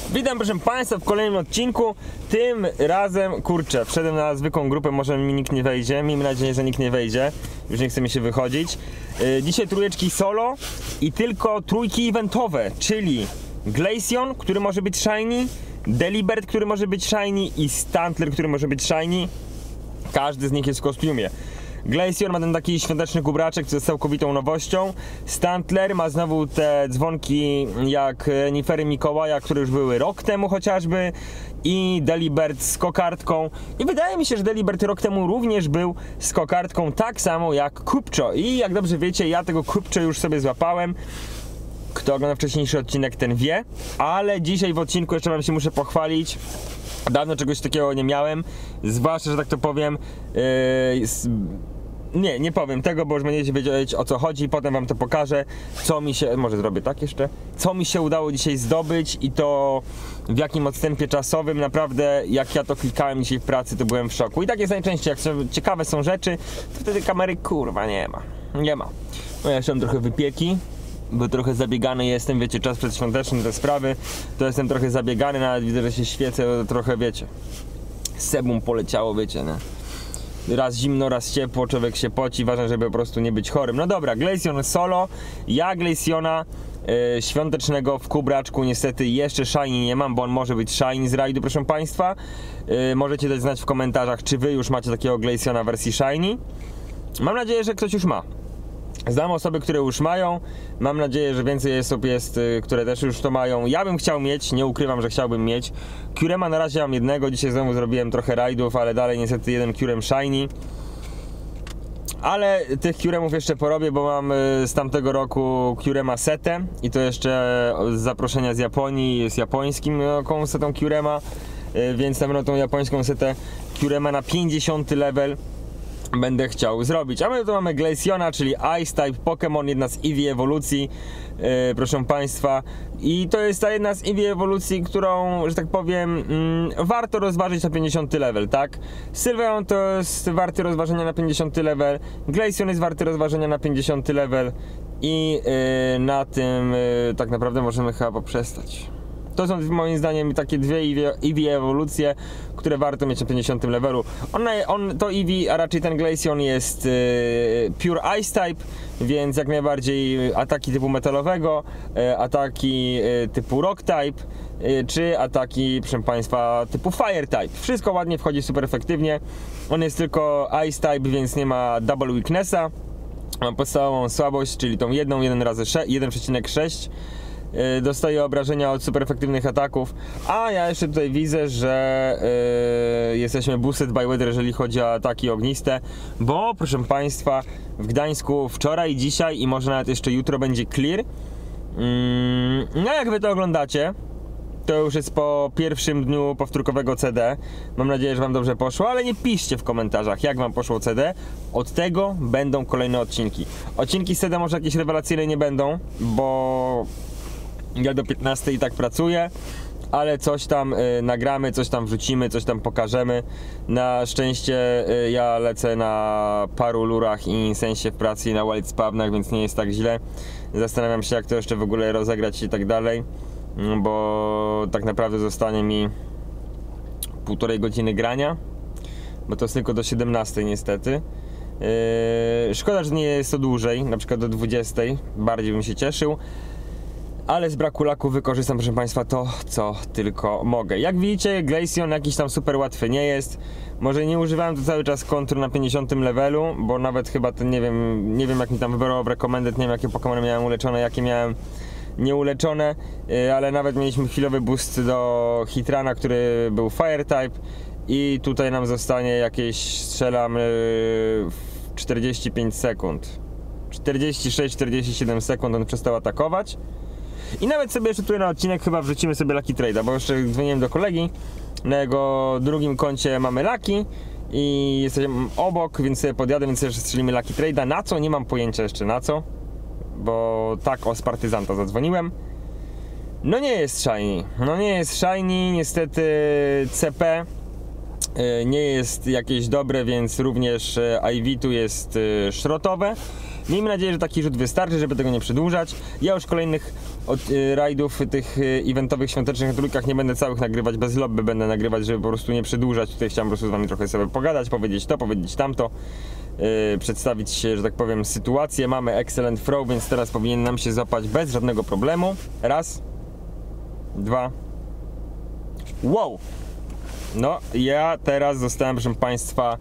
Witam proszę Państwa w kolejnym odcinku. Tym razem, kurczę, wszedłem na zwykłą grupę, może mi nikt nie wejdzie. Miejmy nadzieję, że nikt nie wejdzie. Już nie chce mi się wychodzić. Dzisiaj trójeczki solo i tylko trójki eventowe, czyli Glaceon, który może być shiny, Delibird, który może być shiny i Stantler, który może być shiny. Każdy z nich jest w kostiumie. Glaceon ma ten taki świąteczny kubraczek, co jest całkowitą nowością. Stantler ma znowu te dzwonki jak renifery Mikołaja, które już były rok temu chociażby. I Delibird z kokardką. I wydaje mi się, że Delibird rok temu również był z kokardką, tak samo jak Cubchoo. I jak dobrze wiecie, ja tego Cubchoo już sobie złapałem. Kto ogląda wcześniejszy odcinek, ten wie. Ale dzisiaj w odcinku jeszcze wam się muszę pochwalić. Dawno czegoś takiego nie miałem. Zwłaszcza, że tak to powiem, nie powiem tego, bo już będziecie wiedzieć, o co chodzi. Potem wam to pokażę, co mi się, może zrobię tak jeszcze, co mi się udało dzisiaj zdobyć i to w jakim odstępie czasowym. Naprawdę, jak ja to klikałem dzisiaj w pracy, to byłem w szoku. I tak jest najczęściej, jak ciekawe są rzeczy, to wtedy kamery kurwa nie ma. No ja jeszcze mam trochę wypieki, bo trochę zabiegany jestem, wiecie, czas przedświąteczny, te sprawy, to jestem trochę zabiegany, nawet widzę, że się świecę, trochę, wiecie, sebum poleciało, wiecie, nie? Raz zimno, raz ciepło, człowiek się poci, ważne, żeby po prostu nie być chorym. No dobra, Glaceon solo, ja Glaceona świątecznego w kubraczku niestety jeszcze shiny nie mam, bo on może być shiny z rajdu, proszę Państwa. Możecie dać znać w komentarzach, czy Wy już macie takiego Glaceona w wersji shiny. Mam nadzieję, że ktoś już ma. Znam osoby, które już mają. Mam nadzieję, że więcej osób jest, które też już to mają. Ja bym chciał mieć, nie ukrywam, że chciałbym mieć. Curema na razie mam jednego. Dzisiaj znowu zrobiłem trochę rajdów, ale dalej niestety jeden Curem shiny. Ale tych Curemów jeszcze porobię, bo mam z tamtego roku Curema setę. I to jeszcze z zaproszenia z Japonii, jest japońskim setą Curema. Więc na pewno tą japońską setę Curema na 50 level będę chciał zrobić. A my tu mamy Glaceona, czyli Ice Type Pokémon, jedna z Eevee ewolucji, proszę Państwa. I to jest ta jedna z Eevee ewolucji, którą, że tak powiem, warto rozważyć na 50 level, tak? Sylveon to jest warty rozważenia na 50 level, Glaceon jest warty rozważenia na 50 level i na tym tak naprawdę możemy chyba poprzestać. To są moim zdaniem takie dwie Eevee ewolucje, które warto mieć na 50 levelu. To Eevee, a raczej ten Glaceon jest Pure Ice Type, więc jak najbardziej ataki typu metalowego, ataki typu Rock Type, czy ataki, proszę Państwa, typu Fire Type. Wszystko ładnie wchodzi, super efektywnie. On jest tylko Ice Type, więc nie ma Double Weaknessa. Mam podstawową słabość, czyli tą 1,6. Dostaje obrażenia od super efektywnych ataków. A ja jeszcze tutaj widzę, że jesteśmy boosted by weather, jeżeli chodzi o ataki ogniste. Bo proszę Państwa, w Gdańsku wczoraj, dzisiaj i może nawet jeszcze jutro będzie clear. No jak Wy to oglądacie, to już jest po pierwszym dniu powtórkowego CD. Mam nadzieję, że Wam dobrze poszło, ale nie piszcie w komentarzach, jak Wam poszło CD. Od tego będą kolejne odcinki. Odcinki z CD może jakieś rewelacyjne nie będą, bo ja do 15 i tak pracuję, ale coś tam nagramy, coś tam wrzucimy, coś tam pokażemy. Na szczęście ja lecę na paru lurach i insensie w pracy i na wild spawnach, więc nie jest tak źle. Zastanawiam się, jak to jeszcze w ogóle rozegrać i tak dalej, bo tak naprawdę zostanie mi 1,5 godziny grania, bo to jest tylko do 17 niestety. Szkoda, że nie jest to dłużej, na przykład do 20, bardziej bym się cieszył. Ale z braku laku wykorzystam, proszę Państwa, to, co tylko mogę. Jak widzicie, Glaceon jakiś tam super łatwy nie jest. Może nie używałem tu cały czas kontur na 50 levelu, bo nawet chyba ten, nie wiem jak mi tam wybrało w recommended, nie wiem jakie Pokémony miałem uleczone, jakie miałem nieuleczone, ale nawet mieliśmy chwilowy boost do Hitrana, który był Fire Type i tutaj nam zostanie jakieś, strzelam, 45 sekund. 46-47 sekund on przestał atakować. I nawet sobie jeszcze tutaj na odcinek chyba wrzucimy sobie Lucky Trade'a, bo jeszcze dzwoniłem do kolegi. Na jego drugim koncie mamy Lucky i jesteśmy obok, więc sobie podjadę, więc jeszcze strzelimy Lucky Trade'a. Na co? Nie mam pojęcia jeszcze na co, bo tak z partyzanta zadzwoniłem. No nie jest shiny, niestety CP nie jest jakieś dobre, więc również IV tu jest szrotowe. Miejmy nadzieję, że taki rzut wystarczy, żeby tego nie przedłużać. Ja już kolejnych rajdów tych eventowych, świątecznych na trójkach nie będę całych nagrywać, bez lobby będę nagrywać, żeby po prostu nie przedłużać. Tutaj chciałem po prostu z wami trochę sobie pogadać, powiedzieć to, powiedzieć tamto. Przedstawić się, że tak powiem, sytuację. Mamy excellent throw, więc teraz powinien nam się złapać bez żadnego problemu. Raz, dwa. Wow! No, ja teraz zostałem, proszę państwa,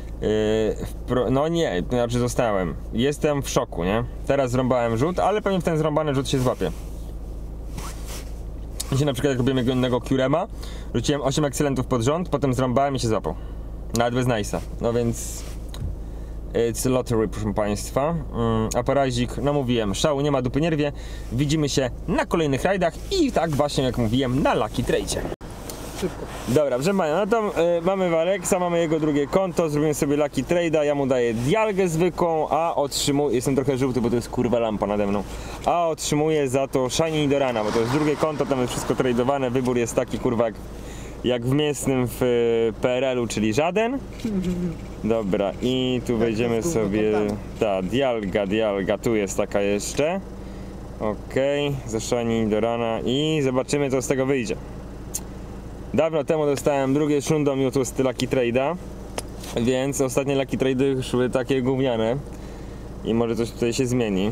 no nie, to znaczy zostałem. Jestem w szoku, nie? Teraz zrąbałem rzut, ale pewnie w ten zrąbany rzut się złapie. Dzisiaj na przykład jak robiłem jednego Curema, rzuciłem 8 excellentów pod rząd, potem zrąbałem i się złapał. Nawet bez nice'a. No więc... It's a lottery, proszę państwa. A parazik, no mówiłem, szału nie ma, dupy nie rwie. Widzimy się na kolejnych rajdach i tak właśnie jak mówiłem, na Lucky Trade'cie. Szybko. Dobra, proszę państwa, no to mamy Waleksa, mamy jego drugie konto, zrobimy sobie Lucky Trade'a, ja mu daję dialgę zwykłą, a otrzymuję, jestem trochę żółty, bo to jest kurwa lampa nade mną, a otrzymuję za to Shiny Nidorana, bo to jest drugie konto, tam jest wszystko tradowane, wybór jest taki kurwa jak w mięsnym w PRL-u, czyli żaden. Dobra, i tu wejdziemy sobie, ta dialga, tu jest taka jeszcze. Okej, za Shiny Nidorana i zobaczymy co z tego wyjdzie. Dawno temu dostałem drugie Shundo Mewtwo Lucky Trade'a, więc ostatnie Lucky Trade'y szły takie gówniane i może coś tutaj się zmieni.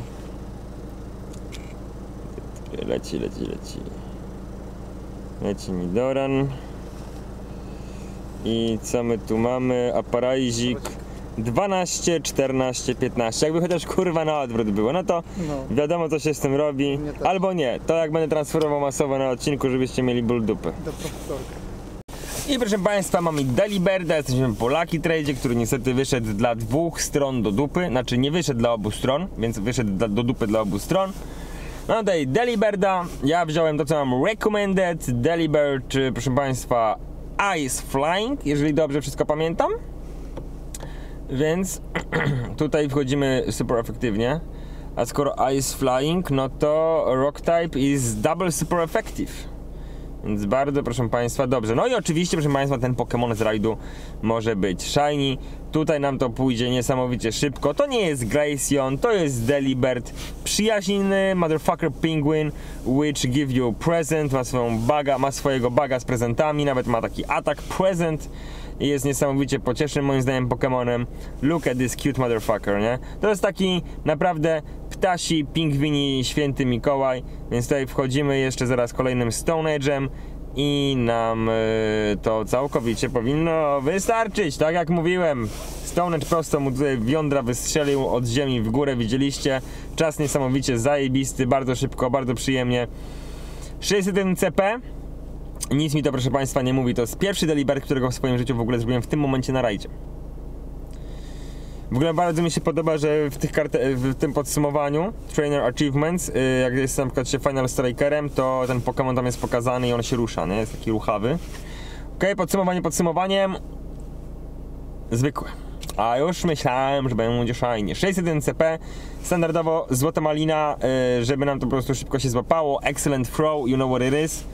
Leci Nidoran. I co my tu mamy? Aparaizik 12, 14, 15. Jakby chociaż kurwa na odwrót było, no to wiadomo co się z tym robi. Albo nie, to jak będę transferował masowo na odcinku, żebyście mieli ból dupy. Do profesorka. I proszę państwa, mamy Deliberda, jesteśmy po Lucky Trade'zie, który niestety wyszedł dla dwóch stron do dupy. Znaczy nie wyszedł dla obu stron, więc wyszedł do dupy dla obu stron. Mam tutaj Deliberda, ja wziąłem to co mam recommended, Delibird, proszę państwa, Ice Flying, jeżeli dobrze wszystko pamiętam. Więc tutaj wchodzimy super efektywnie. A skoro Ice Flying, no to Rock Type is double super effective. Więc bardzo proszę państwa, dobrze. No i oczywiście proszę państwa, ten Pokémon z rajdu może być Shiny. Tutaj nam to pójdzie niesamowicie szybko. To nie jest Glaceon, to jest Delibird. Przyjaźny motherfucker penguin, which give you present. Ma swojego baga z prezentami, nawet ma taki atak present. I jest niesamowicie pociesznym moim zdaniem Pokemonem. Look at this cute motherfucker, nie? To jest taki naprawdę ptasi, pingwini, święty Mikołaj. Więc tutaj wchodzimy jeszcze zaraz kolejnym Stone Age'em i nam to całkowicie powinno wystarczyć, tak jak mówiłem. Stone Age prosto mu tutaj w jądra wystrzelił od ziemi w górę, widzieliście. Czas niesamowicie zajebisty, bardzo szybko, bardzo przyjemnie. 601 CP. Nic mi to proszę państwa nie mówi, to jest pierwszy Delibird, którego w swoim życiu w ogóle zrobiłem w tym momencie na rajdzie. W ogóle bardzo mi się podoba, że w tym podsumowaniu Trainer Achievements, jak jest na przykład się Final Strikerem, to ten Pokémon tam jest pokazany i on się rusza, nie? Jest taki ruchawy. Okej, podsumowanie podsumowaniem. Zwykłe. A już myślałem, że będzie shiny. 601 CP, standardowo złota malina, żeby nam to po prostu szybko się złapało. Excellent throw, you know what it is.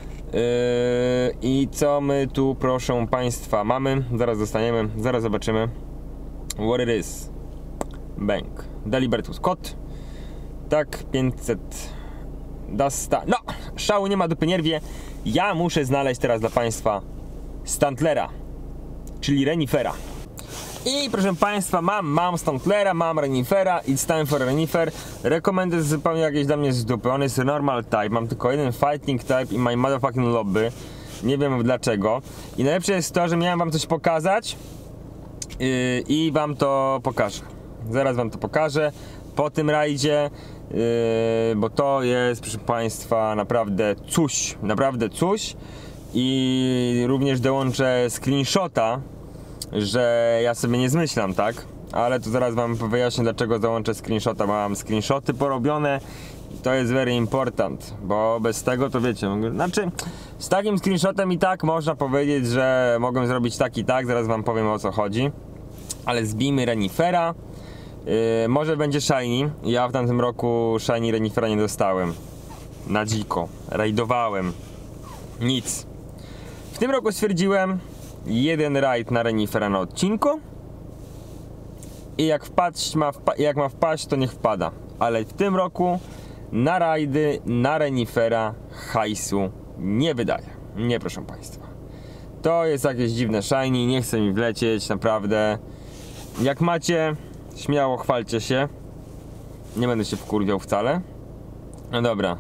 I co my tu proszę państwa mamy? Zaraz dostaniemy, zaraz zobaczymy. What it is. Bank. Delibird kod. Tak, 500 Dasta. No! Szału nie ma, dupy nie rwie. Ja muszę znaleźć teraz dla państwa Stuntlera, czyli Renifera. I proszę państwa, mam Stuntlera, mam Renifera. It's time for Renifer. Rekomendy zupełnie jakieś dla mnie z dupy. On jest normal type. Mam tylko jeden fighting type i my motherfucking lobby. Nie wiem dlaczego. I najlepsze jest to, że miałem wam coś pokazać. I wam to pokażę. Zaraz wam to pokażę po tym rajdzie, bo to jest proszę państwa naprawdę coś i również dołączę screenshota, że ja sobie nie zmyślam, tak? Ale to zaraz wam wyjaśnię dlaczego dołączę screenshota, bo mam screenshoty porobione i to jest very important, bo bez tego to wiecie, znaczy z takim screenshotem i tak można powiedzieć, że mogę zrobić tak i tak, zaraz wam powiem o co chodzi. Ale zbijmy Renifera. Może będzie shiny. Ja w tamtym roku shiny Renifera nie dostałem. Na dziko. Rajdowałem. Nic. W tym roku stwierdziłem jeden rajd na Renifera na odcinku. i jak ma wpaść, to niech wpada. Ale w tym roku na rajdy, na renifera hajsu nie wydaje. Nie, proszę Państwa. To jest jakieś dziwne shiny, nie chce mi wlecieć, naprawdę. Jak macie, śmiało chwalcie się. Nie będę się wkurwiał wcale. No dobra.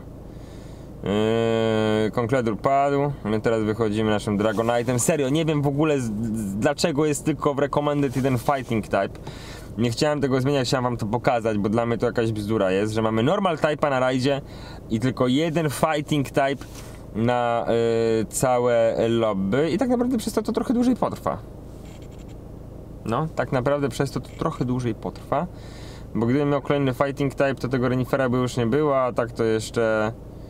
Concladur padł. My teraz wychodzimy naszym Dragonite'em. Serio, nie wiem w ogóle dlaczego jest tylko w Recommended jeden Fighting Type. Nie chciałem tego zmieniać, chciałem wam to pokazać, bo dla mnie to jakaś bzdura jest, że mamy Normal Type'a na rajdzie i tylko jeden Fighting Type na całe lobby i tak naprawdę przez to trochę dłużej potrwa. No, tak naprawdę przez to trochę dłużej potrwa, bo gdybym miał kolejny Fighting Type, to tego renifera by już nie było, a tak to jeszcze...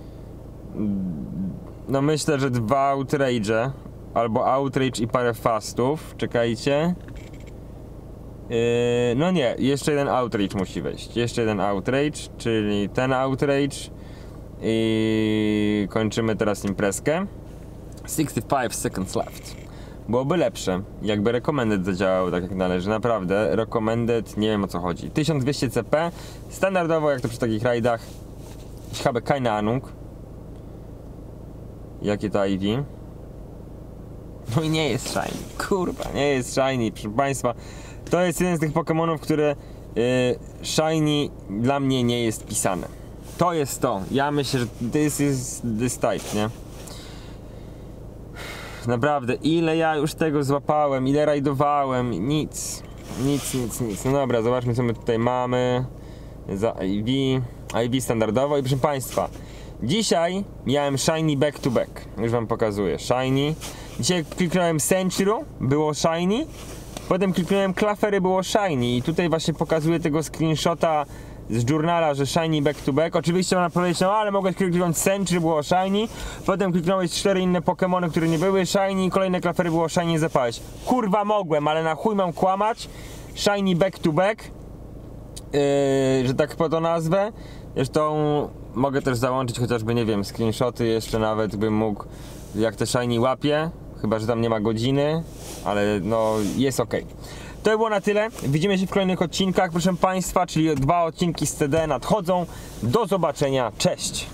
No myślę, że 2 Outrage'e, albo Outrage i parę fastów, czekajcie. No nie, jeszcze jeden Outrage musi wejść, jeszcze jeden Outrage, czyli ten Outrage i kończymy teraz imprezkę. 65 seconds left. Byłoby lepsze, jakby Recommended zadziałał tak jak należy, naprawdę. Recommended, nie wiem o co chodzi. 1200 CP, standardowo jak to przy takich rajdach. Ich habe keine Ahnung. Jakie to IV? No i nie jest shiny, kurwa, nie jest shiny, proszę Państwa. To jest jeden z tych Pokemonów, które shiny dla mnie nie jest pisane. To jest to, ja myślę, że this type, nie? Naprawdę, ile ja już tego złapałem, ile rajdowałem, nic. No dobra, zobaczmy co my tutaj mamy. Za IV standardowo i proszę Państwa, dzisiaj miałem shiny back to back, już wam pokazuję, shiny. Dzisiaj kliknąłem Century, było shiny, potem kliknąłem Clefairy, było shiny i tutaj właśnie pokazuję tego screenshota z journala, że shiny back to back. Oczywiście ona powiedzieć, no ale mogłeś kliknąć Century, było shiny, potem kliknąłeś 4 inne Pokemony, które nie były shiny, kolejne Clefairy było shiny i zapałeś. Kurwa mogłem, ale na chuj mam kłamać. Shiny back to back, że tak po to nazwę. Zresztą mogę też załączyć chociażby, nie wiem, screenshoty jeszcze nawet bym mógł, jak te shiny łapie, chyba że tam nie ma godziny, ale no jest ok. To by było na tyle, widzimy się w kolejnych odcinkach proszę Państwa, czyli 2 odcinki z CD nadchodzą. Do zobaczenia, cześć!